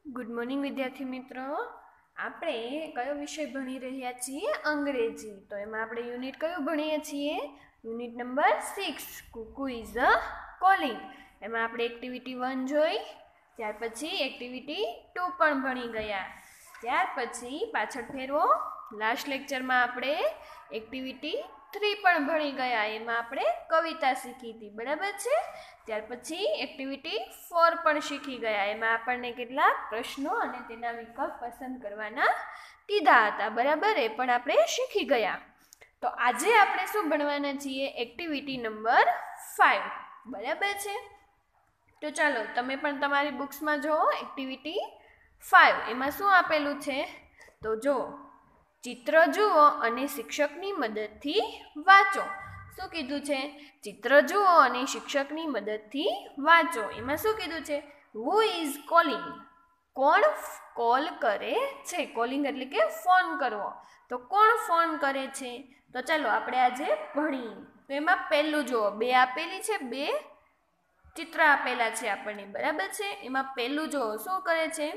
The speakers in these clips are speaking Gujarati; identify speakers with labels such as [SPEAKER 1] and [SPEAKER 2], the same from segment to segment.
[SPEAKER 1] ગુડ મોર્નિંગ વિદ્યાર્થી મિત્રો. આપણે કયો વિષય ભણી રહ્યા છીએ? અંગ્રેજી. તો એમાં આપણે યુનિટ કયું ભણીએ છીએ? Unit number 6, Kuku is a calling. એમાં આપણે એક્ટિવિટી 1 જોઈ, ત્યાર પછી એક્ટિવિટી 2 પણ ભણી ગયા. ત્યાર પછી પાછળ ફેરવો, લાસ્ટ લેક્ચરમાં આપણે એક્ટિવિટી 3 પણ ભણી ગયા. એમાં આપણે કવિતા શીખી હતી, બરાબર છે. ત્યાર પછી એક્ટિવિટી 4 પણ શીખી ગયા. એમાં આપણને કેટલાક પ્રશ્નો અને તેના વિકલ્પ પસંદ કરવાના કીધા હતા, બરાબર. એ પણ આપણે શીખી ગયા. તો આજે આપણે શું ભણવાના છીએ? એક્ટિવિટી નંબર 5, બરાબર છે. તો ચાલો તમે પણ તમારી બુક્સમાં જુઓ એક્ટિવિટી 5. એમાં શું આપેલું છે? તો જો ચિત્ર જુઓ અને શિક્ષકની મદદથી વાંચો. શું કીધું છે? ચિત્ર જુઓ અને શિક્ષકની મદદથી વાંચો. એમાં શું કીધું છે? Who is calling? કોણ કોલ કરે છે? કોલિંગ એટલે કે ફોન કરવો. તો કોણ ફોન કરે છે? તો ચાલો આપણે આજે ભણીએ. તો એમાં પહેલું જુઓ, 2 આપેલી છે, 2 ચિત્ર આપેલા છે આપણને, બરાબર છે. એમાં પહેલું જુઓ શું કરે છે?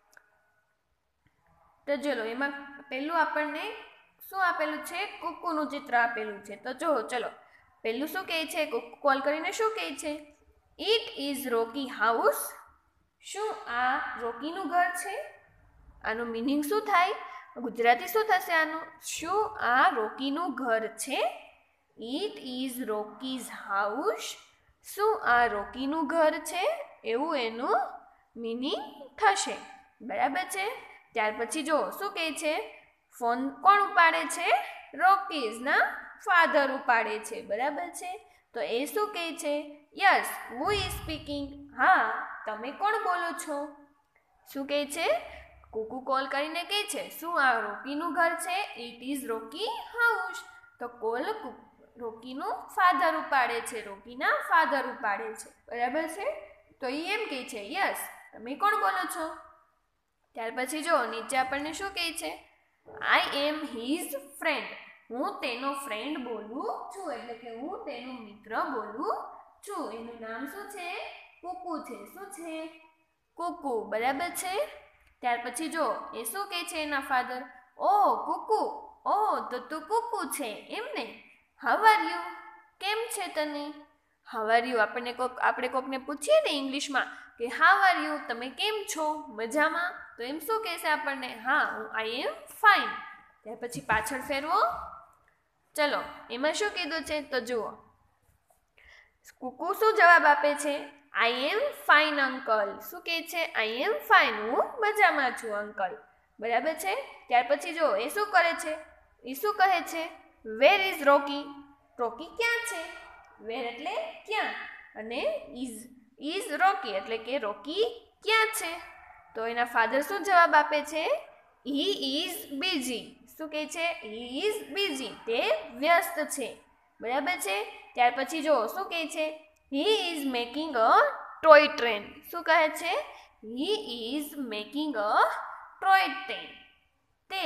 [SPEAKER 1] તો ચલો એમાં પહેલું આપણને શું આપેલું છે? કુકુનું ચિત્ર આપેલું છે. તો જો ચલો પહેલું શું કહે છે? કુકુ કોલ કરીને શું કહે છે? It is Rocky house. શું આ રોકીનું ઘર છે? આનું મિનિંગ શું થાય? ગુજરાતી શું થશે આનું? શું આ રોકીનું ઘર છે? It is Rocky's house. શું આ રોકીનું ઘર છે? એવું એનું મિનિંગ થશે, બરાબર છે. ત્યાર પછી જો શું કહે છે? ફોન કોણ ઉપાડે છે? રોકીઝના ફાધર ઉપાડે છે, બરાબર છે. તો એ શું કહે છે? Yes, who is speaking? હા, તમે કોણ બોલો છો? શું કહે છે? કુકુ કોલ કરીને કહે છે શું આ રોકીનું ઘર છે? It is Rocky house. તો કોલ રોકીનું ફાધર ઉપાડે છે, રોકીના ફાધર ઉપાડે છે, બરાબર છે. તો એ એમ કહે છે યસ, તમે કોણ બોલો છો? ત્યાર પછી જો નીચે આપણને શું કહે છે? I am his friend. હું તેનો ફ્રેન્ડ બોલું છું, એટલે કે હું તેનો મિત્ર બોલું છું. એનું નામ શું છે? કુકુ છે. શું છે? કુકુ, બરાબર છે. ત્યાર પછી જો એ શું કહે છે એના ફાધર? ઓ કુકુ, ઓ તો તું કુકુ છે એમ ને? How are you? કેમ છે તને? હાઉ આર યુ આપણે કોકને પૂછીએ ને ઇંગ્લિશમાં કે હાઉ આર યુ, તમે કેમ છો? મજામાં? તો એમ શું કહેશે આપણને? હા, હું આઈ એમ ફાઇન. ત્યાર પછી પાછળ ફેરવો, ચલો એમાં શું કીધું છે? તો જુઓ કુકુ શું જવાબ આપે છે? I am fine uncle. શું કહે છે? આઈ એમ ફાઇન, હું મજામાં છું અંકલ, બરાબર છે. ત્યાર પછી જો એ શું કરે છે? એ શું કહે છે? વેર ઇઝ રોકી? રોકી ક્યાં છે? વેર એટલે ક્યાં, અને ઇઝ રોકી એટલે કે રોકી ક્યાં છે? તો એના ફાધર શું જવાબ આપે છે? He is busy. શું કહે છે? હી ઇઝ બિઝી, તે વ્યસ્ત છે, બરાબર છે. ત્યાર પછી જો શું કહે છે? He is making a toy train. શું કહે છે? He is making a toy train. તે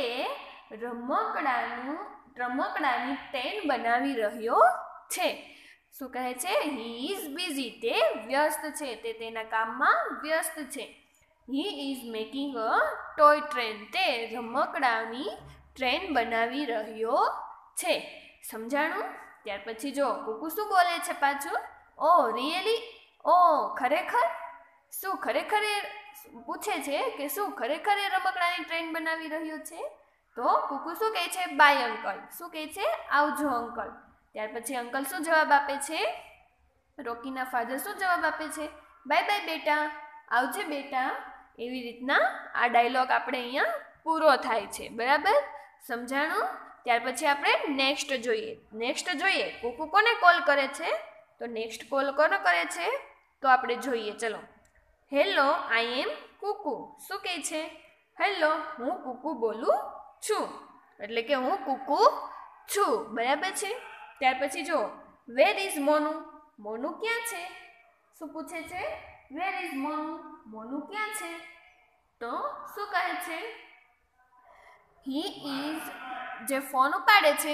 [SPEAKER 1] રમકડાની ટ્રેન બનાવી રહ્યો છે. શું કહે છે? હી ઇઝ બિઝી, તે વ્યસ્ત છે, તે તેના કામમાં વ્યસ્ત છે. He is making a toy train, તે રમકડાની ટ્રેન બનાવી રહ્યો છે. સમજાણું? ત્યાર પછી જો કુકુ શું બોલે છે પાછું? ઓ રિયલી? ઓ ખરેખર? શું ખરેખર એ પૂછે છે કે શું ખરેખર એ રમકડાની ટ્રેન બનાવી રહ્યો છે? તો કુકુ શું કહે છે? Bye uncle. શું કહે છે? આવજો અંકલ. ત્યાર પછી અંકલ શું જવાબ આપે છે? રોકીના ફાધર શું જવાબ આપે છે? બાય બાય બેટા, આવજે બેટા. એવી રીતના આ ડાયલોગ આપણે અહીંયા પૂરો થાય છે, બરાબર. સમજાણું? ત્યાર પછી આપણે નેક્સ્ટ જોઈએ. કુકુ કોને કોલ કરે છે? તો નેક્સ્ટ કોલ કોને કરે છે? તો આપણે જોઈએ, ચલો. Hello, I am Kuku. શું કહે છે? હેલો, હું કુકુ બોલું છું, એટલે કે હું કુકુ છું, બરાબર છે. ત્યાર પછી જો વેર ઇઝ મોનુ? મોનુ ક્યાં છે? શું પૂછે છે? Where is Monu? મોનુ ક્યાં છે? તો શું કહે છે? હી ઇઝ, જે ફોન ઉપાડે છે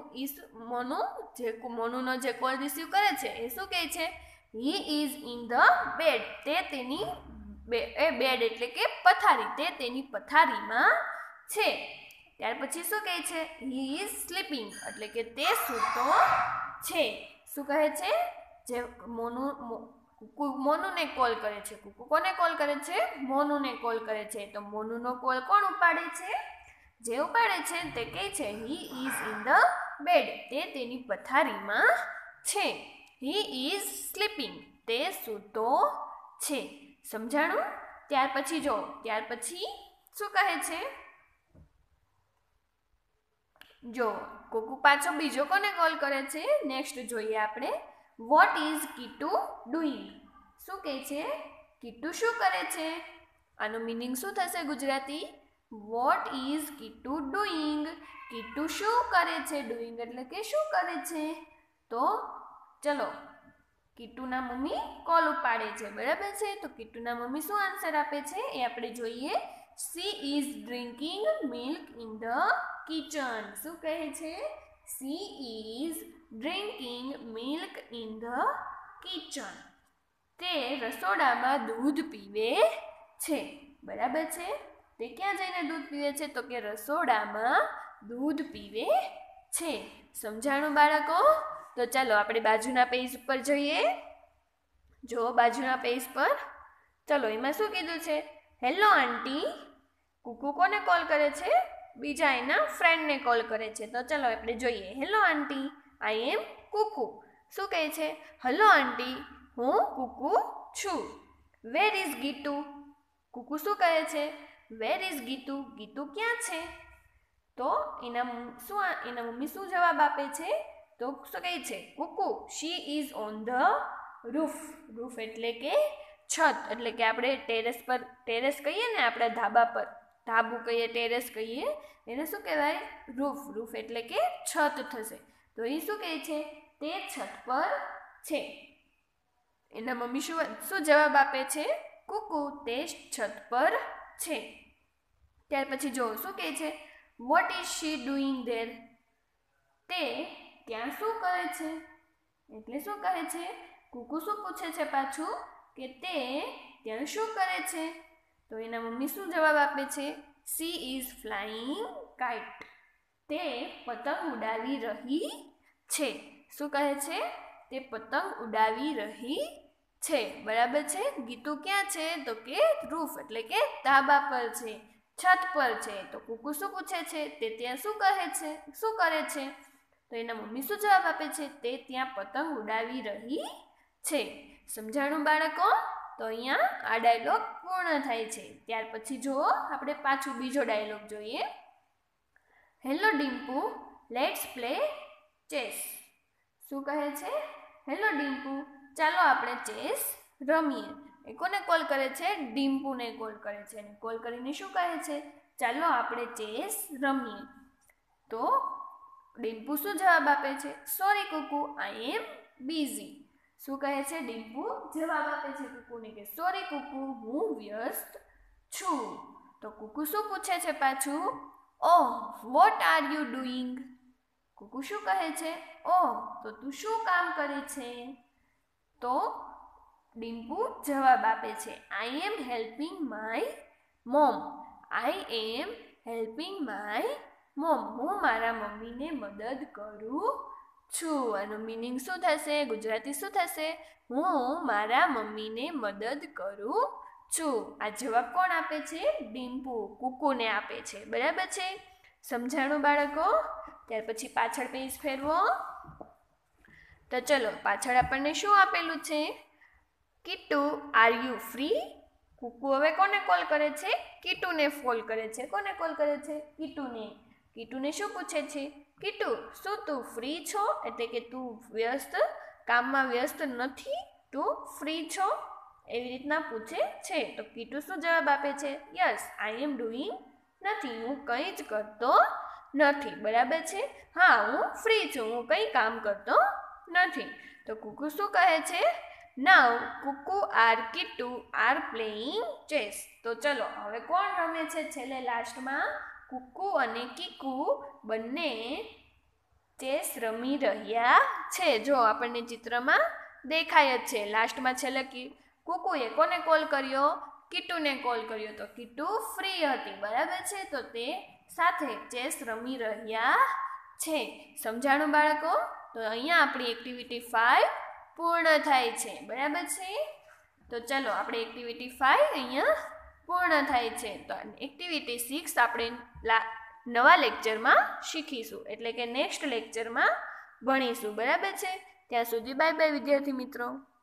[SPEAKER 1] મોનુનો જે કોલ રિસીવ કરે છે એ શું કહે છે? He is in the bed. તે તેની બેડ એટલે કે પથારી, તે તેની પથારીમાં છે. ત્યાર પછી શું કહે છે? હી ઇઝ સ્લીપિંગ એટલે કે તે સૂતો છે. શું કહે છે? જે કુકુ મોનુને કોલ કરે છે. કુકુ કોને કોલ કરે છે? મોનુને કોલ કરે છે. તો મોનુનો કોલ કોણ ઉપાડે છે? જે ઉપાડે છે તે કહે છે he is in the bed, તે તેની પથારીમાં છે. હી ઇઝ સ્લીપિંગ, તે સૂતો છે. સમજાણું? ત્યાર પછી જો, ત્યાર પછી શું કહે છે? જો કુકુ પાછો બીજો કોને કોલ કરે છે? નેક્સ્ટ જોઈએ આપણે. What is Kitu doing? શું કહે છે? કીટુ શું કરે છે? આનો મિનિંગ શું થશે Gujarati? What is Kitu doing? Kitu શું કરે છે? ડુઈંગ એટલે કે શું કરે છે? તો ચલો, કીટુના મમ્મી કોલ ઉપાડે છે, બરાબર છે? તો કીટુના મમ્મી શું આન્સર આપે છે એ આપણે જોઈએ. She is drinking milk in the kitchen. શું કહે છે? She is drinking milk in the kitchen. તે રસોડામાં દૂધ પીવે છે, બરાબર છે? તે ક્યાં જઈને દૂધ પીવે છે? તો કે રસોડામાં દૂધ પીવે છે. સમજાણું બાળકો? તો ચાલો આપણે બાજુના પેજ ઉપર જોઈએ. જો બાજુના પેજ પર, ચલો એમાં શું કીધું છે? Hello aunty. કુકુ કોને કોલ કરે છે? બીજા એના ફ્રેન્ડને કોલ કરે છે. તો ચલો આપણે જોઈએ. Hello aunty, I am Kuku. શું કહે છે? હેલો આંટી, હું કુકુ છું. Where is Gitu? કુકુ શું કહે છે? Where is Gitu? ગીતુ ક્યાં છે? તો એના મમ્મી શું જવાબ આપે છે? તો શું કહે છે? Kuku, she is on the roof. Roof એટલે કે છત, એટલે કે આપણે ટેરેસ કહીએ ને, આપણે ધાબા પર ધાબુ કહીએ, ટેરેસ કહીએ, એને શું કહેવાય? રૂફ. રૂફ એટલે કે છત થશે. તો એ શું કહે છે? તે છત પર છે. એના મમ્મી શું જવાબ આપે છે? કુકુ, તે છત પર છે. ત્યાર પછી જો શું કહે છે? What is she doing there? તે ત્યાં શું કરે છે? એટલે શું કહે છે? કુકુ શું પૂછે છે પાછું? કે તે ત્યાં શું કરે છે? તો એના મમ્મી શું જવાબ આપે છે? She is flying kite. તે પતંગ ઉડાવી રહી છે. શું કહે છે? તે પતંગ ઉડાવી રહી છે, બરાબર છે? ગીતુ ક્યાં છે? તો કે રૂફ એટલે કે ધાબા પર છે, છત પર છે. તો કુકુ શું પૂછે છે? તે ત્યાં શું કહે છે? શું કરે છે? તો એના મમ્મી શું જવાબ આપે છે? તે ત્યાં પતંગ ઉડાવી રહી છે. સમજાણું બાળકો? તો અહીંયા આ ડાયલોગ પૂર્ણ થાય છે. ત્યાર પછી જો આપણે પાછું બીજો ડાયલોગ જોઈએ. Hello Dimpu, let's play chess. શું કહે છે? હેલો ડિમ્પુ, ચાલો આપણે ચેસ રમીએ. એ કોને કોલ કરે છે? ડિમ્પુને કોલ કરે છે. અને કોલ કરીને શું કહે છે? ચાલો આપણે ચેસ રમીએ. તો ડિમ્પુ શું જવાબ આપે છે? Sorry Kuku, I am busy. શું કહે છે? ડિમ્પુ જવાબ આપે છે કુકુને કે સોરી કુકુ, હું વ્યસ્ત છું. તો કુકુ શું પૂછે છે પાછું? Oh, what are you doing? Kuku શું કહે છે? ઓહ, તો તું શું કામ કરે છે? તો ડિમ્પુ જવાબ આપે છે I am helping my mom. I am helping my mom. હું મારા મમ્મીને મદદ કરું છું. આનું મિનિંગ શું થશે? ગુજરાતી શું થશે? હું મારા મમ્મીને મદદ કરું છું. આ જવાબ કોણ આપે છે? ડિમ્પુ કુકુને આપે છે, બરાબર છે? સમજાણું બાળકો? ત્યાર પછી પાછળ પેજ ફેરવો. તો ચલો પાછળ આપણને શું આપેલું છે? Kitu, are you free? Kuku હવે કોને કોલ કરે છે? કીટુને કોલ કરે છે. કોને કોલ કરે છે? કીટુને. કીટુને શું પૂછે છે? કીટુ, શું તું ફ્રી છો? એટલે કે તું કામમાં વ્યસ્ત નથી? તું ફ્રી છો? એવી રીતના પૂછે છે. તો કીટુ શું જવાબ આપે છે? યસ, આઈ એમ ડુઈંગ નથી. હું કંઈ જ કરતો નથી, બરાબર છે? હા, હું ફ્રી છું, હું કંઈ કામ કરતો નથી. તો કુકુ શું કહે છે? Now Kuku are Kitu are playing chess. તો ચલો હવે કોણ રમે છે છેલ્લે લાસ્ટમાં? કુકુ અને કીકુ બંને ચેસ રમી રહ્યા છે. જો આપણને ચિત્રમાં દેખાય જ છે. લાસ્ટમાં છેલ્લે કુકુએ કોને કોલ કર્યો? કિટ્ટુને કોલ કર્યો તો કિટ્ટુ ફ્રી હતી, બરાબર છે, તો તે સાથે ચેસ રમી રહ્યા છે. સમજાણું બાળકો? તો અહીંયા આપણી એક્ટિવિટી 5 પૂર્ણ થાય છે, બરાબર છે. તો ચલો આપણે એક્ટિવિટી 5 અહીંયા પૂર્ણ થાય છે. તો એક્ટિવિટી 6 આપણે નવા લેક્ચરમાં શીખીશું, એટલે કે નેક્સ્ટ લેક્ચરમાં ભણીશું, બરાબર છે. ત્યાં સુધી બાય બાય વિદ્યાર્થી મિત્રો.